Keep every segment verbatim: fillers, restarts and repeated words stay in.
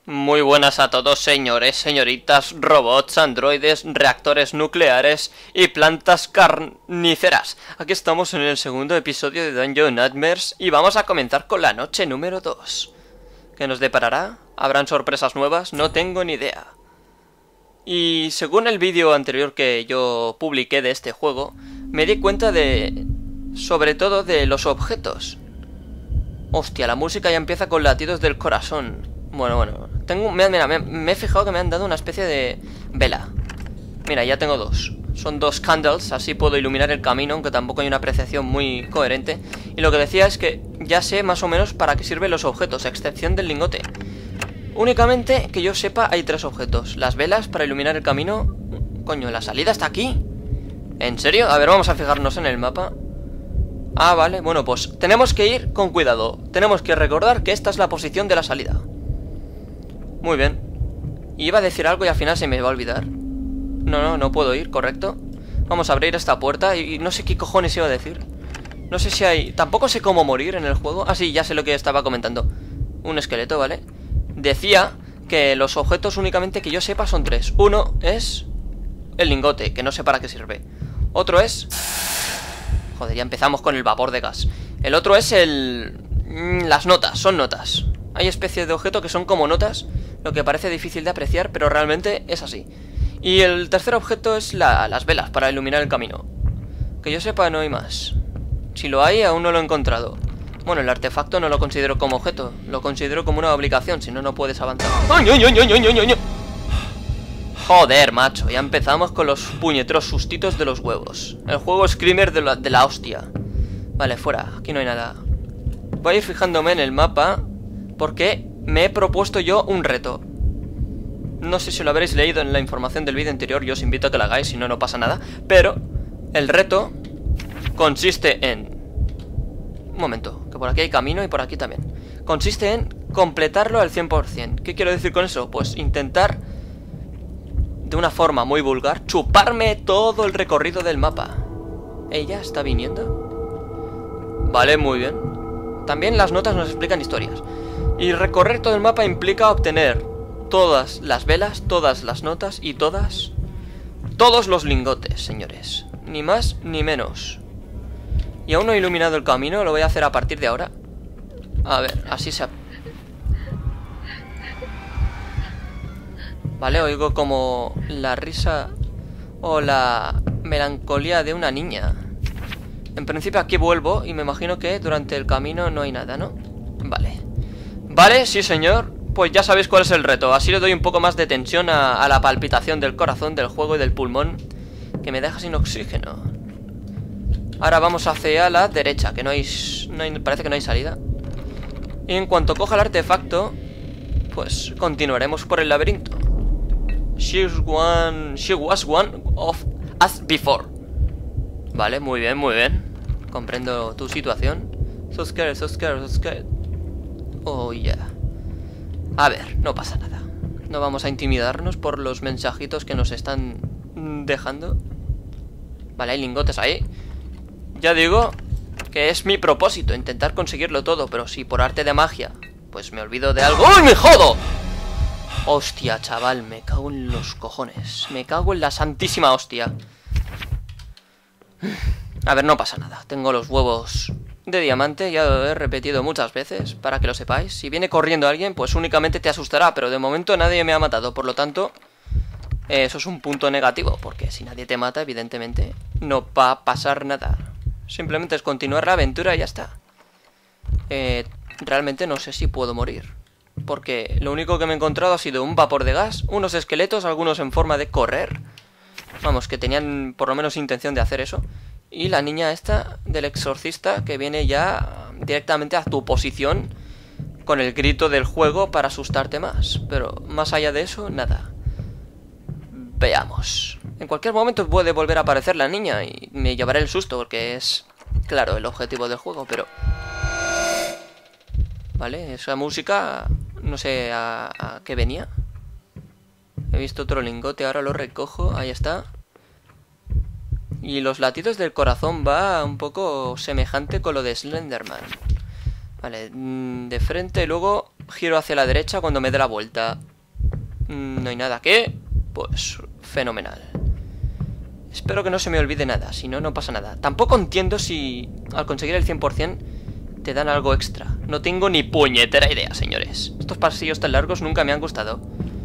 Muy buenas a todos, señores, señoritas, robots, androides, reactores nucleares y plantas carníceras. Aquí estamos en el segundo episodio de Dungeon Nightmares y vamos a comenzar con la noche número dos. ¿Qué nos deparará? ¿Habrán sorpresas nuevas? No tengo ni idea. Y según el vídeo anterior que yo publiqué de este juego, me di cuenta de... sobre todo de los objetos. Hostia, la música ya empieza con latidos del corazón. Bueno, bueno, tengo, mira, mira, me, me he fijado que me han dado una especie de vela. Mira, ya tengo dos. Son dos candles, así puedo iluminar el camino, aunque tampoco hay una apreciación muy coherente. Y lo que decía es que ya sé más o menos para qué sirven los objetos, a excepción del lingote. Únicamente, que yo sepa, hay tres objetos. Las velas para iluminar el camino. Coño, la salida está aquí. ¿En serio? A ver, vamos a fijarnos en el mapa. Ah, vale, bueno, pues tenemos que ir con cuidado. Tenemos que recordar que esta es la posición de la salida. Muy bien. Iba a decir algo y al final se me va a olvidar. No, no, no puedo ir, correcto. Vamos a abrir esta puerta y no sé qué cojones iba a decir. No sé si hay... Tampoco sé cómo morir en el juego. Ah, sí, ya sé lo que estaba comentando. Un esqueleto, ¿vale? Decía que los objetos únicamente que yo sepa son tres. Uno es el lingote, que no sé para qué sirve. Otro es... Joder, ya empezamos con el vapor de gas. El otro es el... Las notas, son notas. Hay especies de objetos que son como notas, lo que parece difícil de apreciar, pero realmente es así. Y el tercer objeto es la... las velas para iluminar el camino. Que yo sepa no hay más. Si lo hay, aún no lo he encontrado. Bueno, el artefacto no lo considero como objeto, lo considero como una obligación, si no, no puedes avanzar. ¡Ay, ay, ay, ay, ay, ay! Joder, macho, ya empezamos con los puñeteros sustitos de los huevos. El juego screamer de la, de la hostia. Vale, fuera, aquí no hay nada. Voy a ir fijándome en el mapa, porque me he propuesto yo un reto. No sé si lo habréis leído en la información del vídeo anterior, yo os invito a que lo hagáis, si no, no pasa nada. Pero el reto consiste en... Un momento, que por aquí hay camino y por aquí también. Consiste en completarlo al cien por cien. ¿Qué quiero decir con eso? Pues intentar, de una forma muy vulgar, chuparme todo el recorrido del mapa. ¿Ella está viniendo? Vale, muy bien. También las notas nos explican historias. Y recorrer todo el mapa implica obtener todas las velas, todas las notas y todas... Todos los lingotes, señores. Ni más ni menos. Y aún no he iluminado el camino, lo voy a hacer a partir de ahora. A ver, así se... Vale, oigo como la risa o la melancolía de una niña. En principio aquí vuelvo y me imagino que durante el camino no hay nada, ¿no? Vale. Vale, sí señor. Pues ya sabéis cuál es el reto. Así le doy un poco más de tensión a, a la palpitación del corazón, del juego y del pulmón, que me deja sin oxígeno. Ahora vamos hacia la derecha, que no hay, no hay... Parece que no hay salida. Y en cuanto coja el artefacto, pues continuaremos por el laberinto. She's one... She was one of us before. Vale, muy bien, muy bien. Comprendo tu situación. So scared, so scared, so scared. Oh, yeah. A ver, no pasa nada. No vamos a intimidarnos por los mensajitos que nos están dejando. Vale, hay lingotes ahí. Ya digo que es mi propósito, intentar conseguirlo todo. Pero si por arte de magia pues me olvido de algo... ¡Uy, me jodo! Hostia, chaval, me cago en los cojones. Me cago en la santísima hostia. A ver, no pasa nada. Tengo los huevos de diamante, ya lo he repetido muchas veces, para que lo sepáis. Si viene corriendo alguien, pues únicamente te asustará. Pero de momento nadie me ha matado, por lo tanto... Eso es un punto negativo, porque si nadie te mata, evidentemente no va a pasar nada. Simplemente es continuar la aventura y ya está. Eh, realmente no sé si puedo morir, porque lo único que me he encontrado ha sido un vapor de gas, unos esqueletos, algunos en forma de correr. Vamos, que tenían por lo menos intención de hacer eso. Y la niña esta del exorcista que viene ya directamente a tu posición con el grito del juego para asustarte más. Pero más allá de eso, nada. Veamos. En cualquier momento puede volver a aparecer la niña y me llevaré el susto porque es, claro, el objetivo del juego, pero... Vale, esa música no sé a, a qué venía. He visto otro lingote, ahora lo recojo, ahí está. Y los latidos del corazón va un poco semejante con lo de Slenderman. Vale, de frente luego giro hacia la derecha cuando me dé la vuelta. No hay nada que... Pues fenomenal. Espero que no se me olvide nada, si no, no pasa nada. Tampoco entiendo si al conseguir el cien por cien te dan algo extra. No tengo ni puñetera idea, señores. Estos pasillos tan largos nunca me han gustado.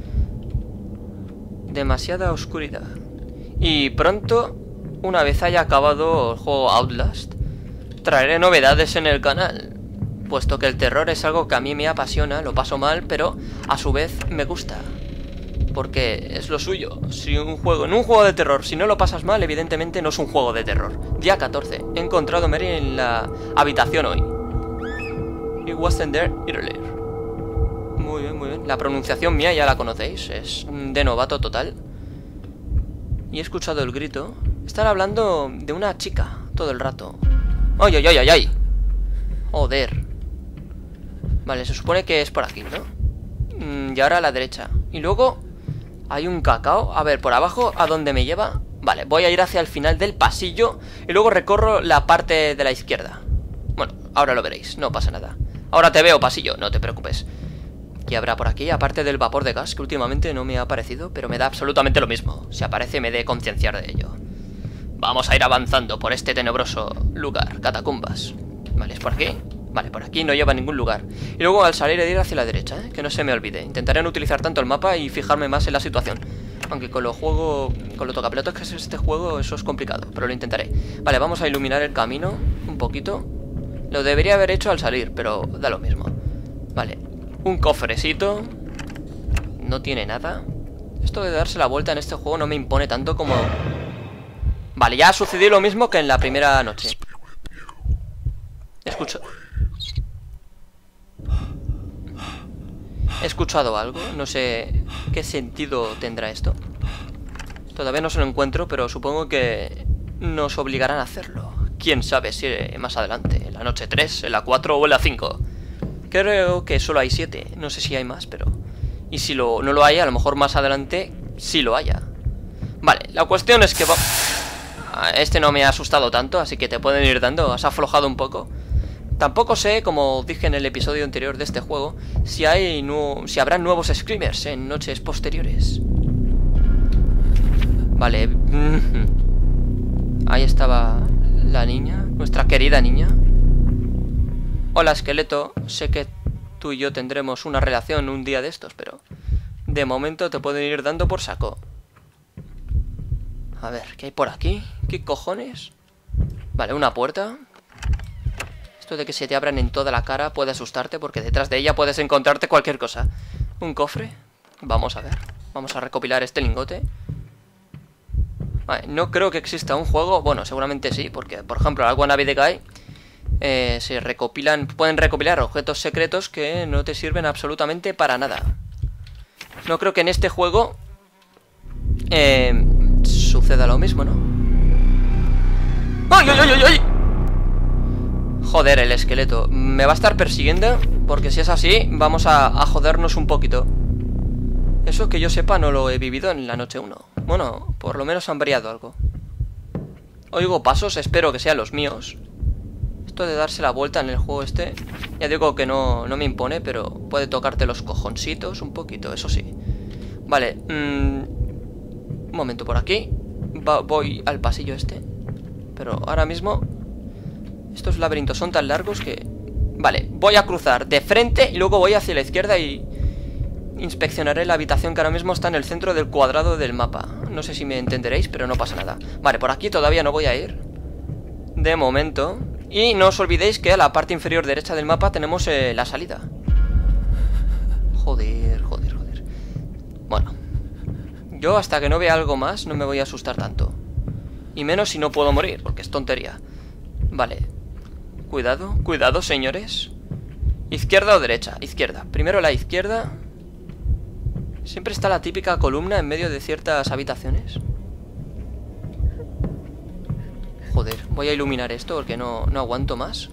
Demasiada oscuridad. Y pronto, una vez haya acabado el juego Outlast, traeré novedades en el canal, puesto que el terror es algo que a mí me apasiona, lo paso mal, pero a su vez me gusta. Porque es lo suyo. Si un juego, en un juego de terror, si no lo pasas mal, evidentemente no es un juego de terror. Día catorce. He encontrado a Mary en la habitación hoy. It wasn't there earlier. Muy bien, muy bien. La pronunciación mía ya la conocéis. Es de novato total. Y he escuchado el grito. Están hablando de una chica todo el rato. ¡Ay, ay, ay, ay, ay! Joder. Vale, se supone que es por aquí, ¿no? Mm, y ahora a la derecha. Y luego... hay un cacao. A ver, por abajo, ¿a dónde me lleva? Vale, voy a ir hacia el final del pasillo y luego recorro la parte de la izquierda. Bueno, ahora lo veréis, no pasa nada. Ahora te veo, pasillo, no te preocupes. ¿Qué habrá por aquí? Aparte del vapor de gas, que últimamente no me ha aparecido, pero me da absolutamente lo mismo. Si aparece, me he de concienciar de ello. Vamos a ir avanzando por este tenebroso lugar, catacumbas. Vale, ¿es por aquí? Vale, por aquí no lleva a ningún lugar. Y luego al salir he de ir hacia la derecha, ¿eh? Que no se me olvide. Intentaré no utilizar tanto el mapa y fijarme más en la situación. Aunque con lo juego... con lo tocapelotas que es este juego, eso es complicado. Pero lo intentaré. Vale, vamos a iluminar el camino un poquito. Lo debería haber hecho al salir, pero da lo mismo. Vale, un cofrecito. No tiene nada. Esto de darse la vuelta en este juego no me impone tanto como... Vale, ya ha sucedido lo mismo que en la primera noche. Escucho... He escuchado algo, no sé qué sentido tendrá esto. Todavía no se lo encuentro, pero supongo que nos obligarán a hacerlo. Quién sabe si más adelante, en la noche tres, en la cuatro o en la cinco. Creo que solo hay siete, no sé si hay más, pero... Y si lo, no lo hay, a lo mejor más adelante sí lo haya. Vale, la cuestión es que... Este no me ha asustado tanto, así que te pueden ir dando, has aflojado un poco. Tampoco sé, como dije en el episodio anterior de este juego, si hay nu si habrá nuevos screamers en noches posteriores. Vale. Ahí estaba la niña, nuestra querida niña. Hola, esqueleto. Sé que tú y yo tendremos una relación un día de estos, pero de momento te pueden ir dando por saco. A ver, ¿qué hay por aquí? ¿Qué cojones? Vale, una puerta. Esto de que se te abran en toda la cara puede asustarte, porque detrás de ella puedes encontrarte cualquier cosa. ¿Un cofre? Vamos a ver. Vamos a recopilar este lingote. Vale, no creo que exista un juego... Bueno, seguramente sí, porque, por ejemplo, en Wannabe the Guy eh, se recopilan... Pueden recopilar objetos secretos que no te sirven absolutamente para nada. No creo que en este juego eh, suceda lo mismo, ¿no? ¡Ay, ay, ay, ay, ay! Joder, el esqueleto. Me va a estar persiguiendo, porque si es así, vamos a, a jodernos un poquito. Eso que yo sepa no lo he vivido en la noche uno. Bueno, por lo menos han variado algo. Oigo pasos, espero que sean los míos. Esto de darse la vuelta en el juego este, ya digo que no, no me impone, pero puede tocarte los cojoncitos un poquito, eso sí. Vale, mmm, un momento por aquí. Va, voy al pasillo este. Pero ahora mismo... Estos laberintos son tan largos que... Vale, voy a cruzar de frente y luego voy hacia la izquierda y... inspeccionaré la habitación que ahora mismo está en el centro del cuadrado del mapa. No sé si me entenderéis, pero no pasa nada. Vale, por aquí todavía no voy a ir. De momento. Y no os olvidéis que a la parte inferior derecha del mapa tenemos eh, la salida. Joder, joder, joder. Bueno. Yo hasta que no vea algo más no me voy a asustar tanto. Y menos si no puedo morir, porque es tontería. Vale. Cuidado, cuidado, señores. ¿Izquierda o derecha? Izquierda. Primero la izquierda. Siempre está la típica columna en medio de ciertas habitaciones. Joder, voy a iluminar esto porque no, no aguanto más.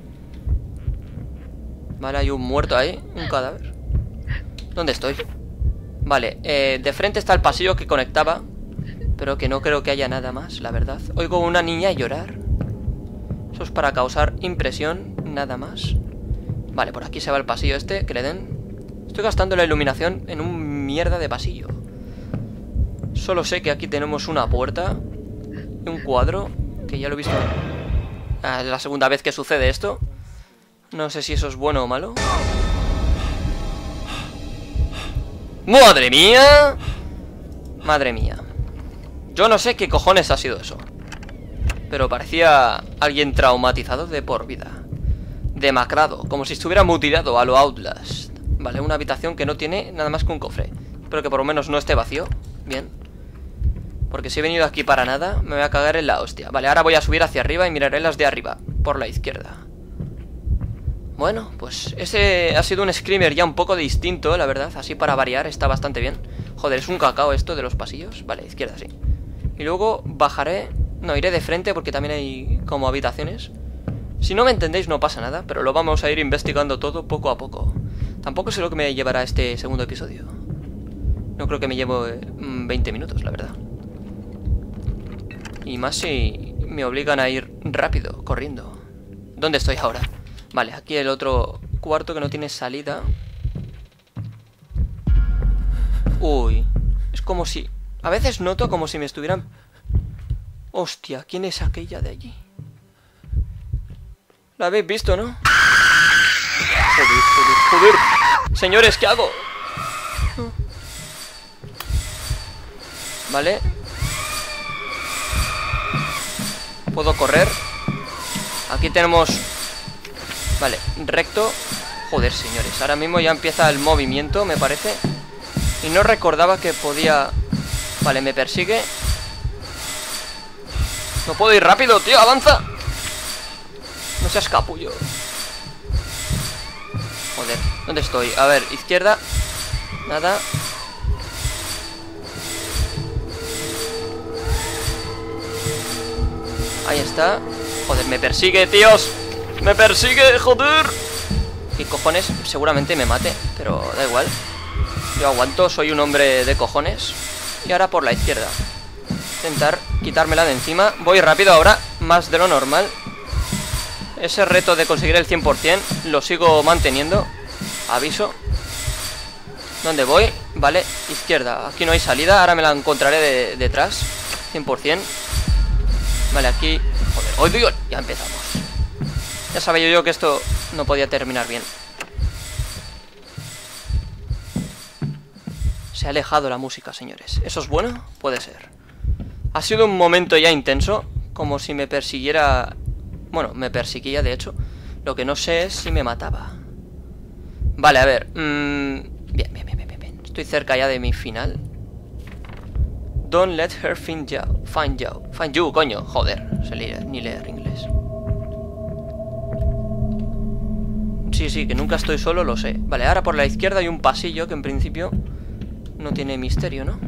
Vale, hay un muerto ahí, un cadáver. ¿Dónde estoy? Vale, eh, de frente está el pasillo que conectaba, pero que no creo que haya nada más, la verdad. Oigo una niña llorar. Eso es para causar impresión, nada más. Vale, por aquí se va el pasillo este, que le den. Estoy gastando la iluminación en un mierda de pasillo. Solo sé que aquí tenemos una puerta y un cuadro, que ya lo he visto. Ah, es la segunda vez que sucede esto. No sé si eso es bueno o malo. ¡Madre mía! Madre mía. Yo no sé qué cojones ha sido eso, pero parecía alguien traumatizado de por vida. Demacrado, como si estuviera mutilado a lo Outlast. Vale, una habitación que no tiene nada más que un cofre. Espero que por lo menos no esté vacío. Bien. Porque si he venido aquí para nada, me voy a cagar en la hostia. Vale, ahora voy a subir hacia arriba y miraré las de arriba, por la izquierda. Bueno, pues ese ha sido un screamer ya un poco distinto, la verdad. Así para variar, está bastante bien. Joder, es un cacao esto de los pasillos. Vale, izquierda, sí. Y luego bajaré... No, iré de frente porque también hay como habitaciones. Si no me entendéis no pasa nada, pero lo vamos a ir investigando todo poco a poco. Tampoco sé lo que me llevará este segundo episodio. No creo que me llevo eh, veinte minutos, la verdad. Y más si me obligan a ir rápido, corriendo. ¿Dónde estoy ahora? Vale, aquí el otro cuarto que no tiene salida. Uy, es como si... A veces noto como si me estuvieran... Hostia, ¿quién es aquella de allí? La habéis visto, ¿no? Joder, joder, joder. Señores, ¿qué hago? Vale. Puedo correr. Aquí tenemos... Vale, recto. Joder, señores, ahora mismo ya empieza el movimiento, me parece. Y no recordaba que podía... Vale, me persigue. No puedo ir rápido, tío, avanza. No seas capullo. Joder, ¿dónde estoy? A ver, izquierda. Nada. Ahí está. Joder, me persigue, tíos. Me persigue, joder. ¿Qué cojones? Seguramente me mate, pero da igual. Yo aguanto, soy un hombre de cojones. Y ahora por la izquierda. Intentar quitármela de encima. Voy rápido ahora, más de lo normal. Ese reto de conseguir el cien por cien lo sigo manteniendo. Aviso. ¿Dónde voy? Vale, izquierda. Aquí no hay salida, ahora me la encontraré de, detrás. cien por cien. Vale, aquí... Joder, ¡oh, Dios! Ya empezamos. Ya sabía yo que esto no podía terminar bien. Se ha alejado la música, señores. ¿Eso es bueno? Puede ser. Ha sido un momento ya intenso, como si me persiguiera... Bueno, me perseguía, de hecho. Lo que no sé es si me mataba. Vale, a ver. Mmm... Bien, bien, bien, bien, bien. Estoy cerca ya de mi final. Don't let her find you. Find you. Find you, coño. Joder. Se lee, ni leer inglés. Sí, sí, que nunca estoy solo, lo sé. Vale, ahora por la izquierda hay un pasillo que en principio no tiene misterio, ¿no?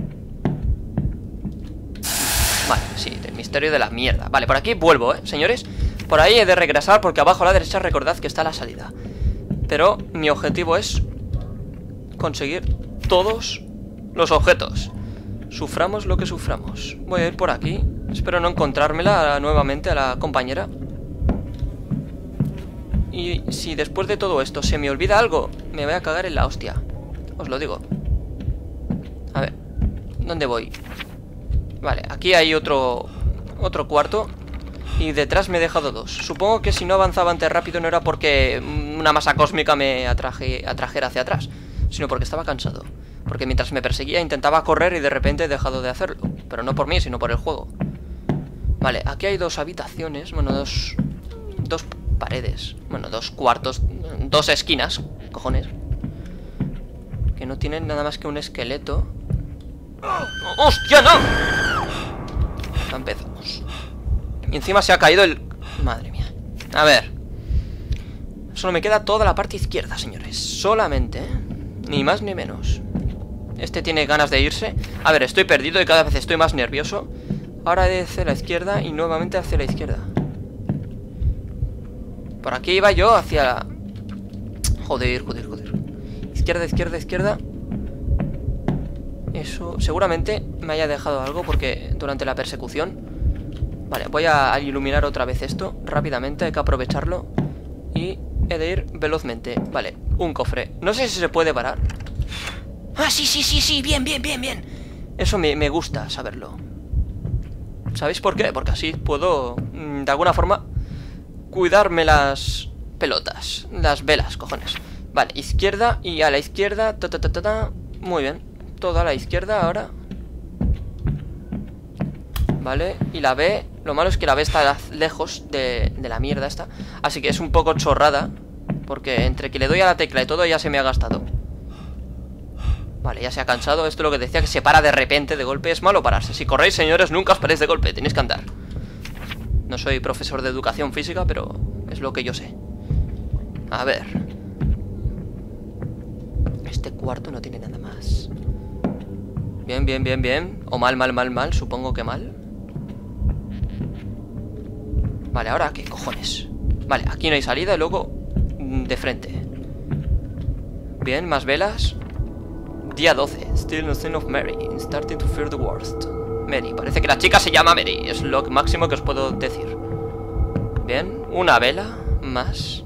Vale, sí, del misterio de la mierda. Vale, por aquí vuelvo, ¿eh, señores? Por ahí he de regresar porque abajo a la derecha recordad que está la salida. Pero mi objetivo es conseguir todos los objetos. Suframos lo que suframos. Voy a ir por aquí. Espero no encontrármela nuevamente a la compañera. Y si después de todo esto se me olvida algo, me voy a cagar en la hostia. Os lo digo. A ver, ¿dónde voy? Vale, aquí hay otro otro cuarto. Y detrás me he dejado dos. Supongo que si no avanzaba antes rápido no era porque una masa cósmica me atraje, atrajera hacia atrás, sino porque estaba cansado. Porque mientras me perseguía intentaba correr y de repente he dejado de hacerlo. Pero no por mí, sino por el juego. Vale, aquí hay dos habitaciones. Bueno, dos... Dos paredes. Bueno, dos cuartos. Dos esquinas, cojones. Que no tienen nada más que un esqueleto. ¡Hostia, no! Ya empezamos. Y encima se ha caído el... Madre mía. A ver. Solo me queda toda la parte izquierda, señores. Solamente, ¿eh? Ni más ni menos. Este tiene ganas de irse. A ver, estoy perdido y cada vez estoy más nervioso. Ahora hacia la izquierda y nuevamente hacia la izquierda. Por aquí iba yo hacia la... Joder, joder, joder. Izquierda, izquierda, izquierda. Eso, seguramente me haya dejado algo porque durante la persecución... Vale, voy a iluminar otra vez esto rápidamente, hay que aprovecharlo. Y he de ir velozmente. Vale, un cofre. No sé si se puede parar. Ah, sí, sí, sí, sí, bien, bien, bien, bien. Eso me, me gusta saberlo. ¿Sabéis por qué? Porque así puedo, de alguna forma, cuidarme las pelotas. Las velas, cojones. Vale, izquierda y a la izquierda. Ta, ta, ta, ta, ta. Muy bien. Todo a la izquierda ahora. Vale, y la B. Lo malo es que la B está lejos de, de la mierda esta. Así que es un poco chorrada. Porque entre que le doy a la tecla y todo ya se me ha gastado. Vale, ya se ha cansado. Esto es lo que decía, que se para de repente, de golpe. Es malo pararse. Si corréis, señores, nunca os paréis de golpe. Tenéis que andar. No soy profesor de educación física, pero es lo que yo sé. A ver. Este cuarto no tiene nada más. Bien, bien, bien, bien. O mal, mal, mal, mal. Supongo que mal. Vale, ahora qué cojones. Vale, aquí no hay salida y luego de frente. Bien, más velas. Día doce. Still nothing of Mary. Starting to fear the worst. Mary. Parece que la chica se llama Mary. Es lo máximo que os puedo decir. Bien. Una vela más.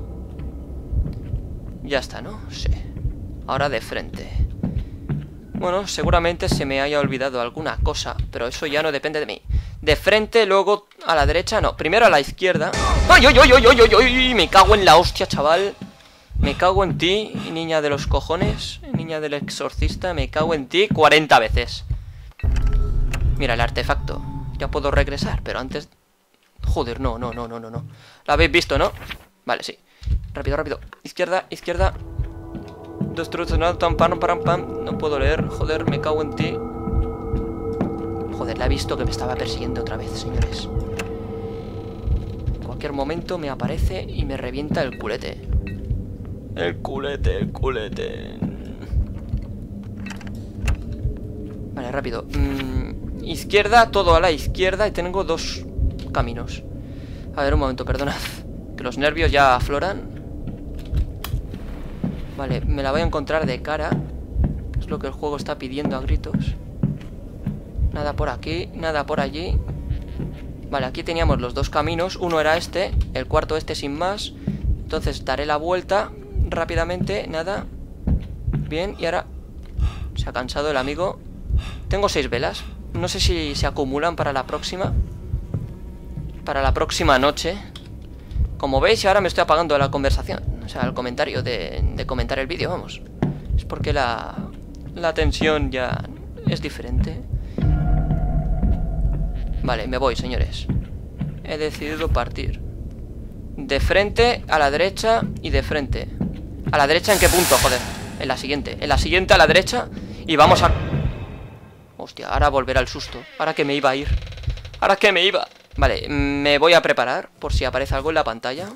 Ya está, ¿no? Sí. Ahora de frente. Bueno, seguramente se me haya olvidado alguna cosa, pero eso ya no depende de mí. De frente, luego a la derecha, no. Primero a la izquierda. ¡Ay, ay, ay, ay, ay, ay, ay! Me cago en la hostia, chaval. Me cago en ti, niña de los cojones. Niña del exorcista, me cago en ti cuarenta veces. Mira, el artefacto. Ya puedo regresar, pero antes... Joder, no, no, no, no, no, no. ¿Lo habéis visto, no? Vale, sí. Rápido, rápido. Izquierda, izquierda. Dos trucos, no, pam, pam, pam, pam. No puedo leer, joder, me cago en ti. Joder, la he visto que me estaba persiguiendo otra vez, señores. En cualquier momento me aparece y me revienta el culete. El culete, el culete. Vale, rápido. mm, Izquierda, todo a la izquierda. Y tengo dos caminos. A ver, un momento, perdonad. Que los nervios ya afloran. Vale, me la voy a encontrar de cara. Es lo que el juego está pidiendo a gritos. Nada por aquí, nada por allí. Vale, aquí teníamos los dos caminos. Uno era este, el cuarto este sin más. Entonces daré la vuelta rápidamente, nada. Bien, y ahora se ha cansado el amigo. Tengo seis velas. No sé si se acumulan para la próxima. Para la próxima noche. Como veis, ahora me estoy apagando la conversación. O sea, el comentario de, de comentar el vídeo, vamos. Es porque la, la tensión ya es diferente. Vale, me voy, señores. He decidido partir. De frente, a la derecha y de frente. ¿A la derecha en qué punto? Joder, en la siguiente. En la siguiente a la derecha. Y vamos a... Hostia, ahora volverá el susto. Ahora que me iba a ir. Ahora que me iba. Vale, me voy a preparar por si aparece algo en la pantalla.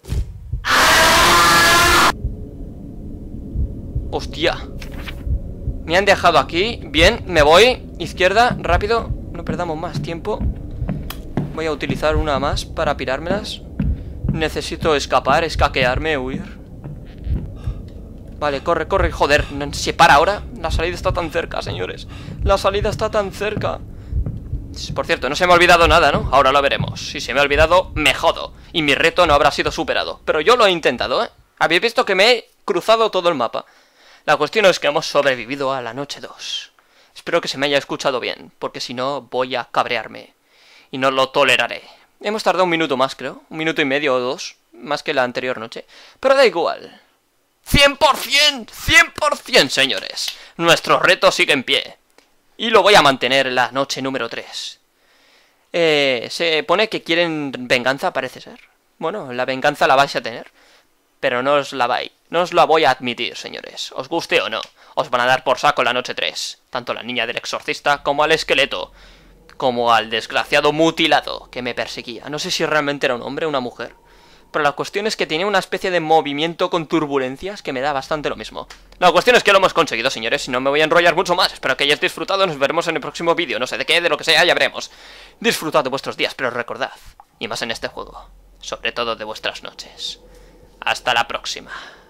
Hostia. Me han dejado aquí. Bien, me voy. Izquierda, rápido. No perdamos más tiempo. Voy a utilizar una más para pirármelas. Necesito escapar, escaquearme, huir. Vale, corre, corre, joder. Se para ahora. La salida está tan cerca, señores. La salida está tan cerca. Por cierto, no se me ha olvidado nada, ¿no? Ahora lo veremos. Si se me ha olvidado, me jodo. Y mi reto no habrá sido superado. Pero yo lo he intentado, ¿eh? Habéis visto que me he cruzado todo el mapa. La cuestión es que hemos sobrevivido a la noche dos. Espero que se me haya escuchado bien, porque si no voy a cabrearme. Y no lo toleraré. Hemos tardado un minuto más, creo. Un minuto y medio o dos. Más que la anterior noche. Pero da igual. ¡cien por cien! ¡cien por cien, señores! Nuestro reto sigue en pie. Y lo voy a mantener la noche número tres. Eh, se pone que quieren venganza, parece ser. Bueno, la venganza la vais a tener. Pero no os la vais. No os la voy a admitir, señores. Os guste o no. Os van a dar por saco la noche tres. Tanto la niña del exorcista como al esqueleto. Como al desgraciado mutilado que me perseguía. No sé si realmente era un hombre o una mujer. Pero la cuestión es que tenía una especie de movimiento con turbulencias que me da bastante lo mismo. La cuestión es que lo hemos conseguido, señores, y no me voy a enrollar mucho más. Espero que hayáis disfrutado, nos veremos en el próximo vídeo. No sé de qué, de lo que sea, ya veremos. Disfrutad de vuestros días, pero recordad, y más en este juego, sobre todo de vuestras noches. Hasta la próxima.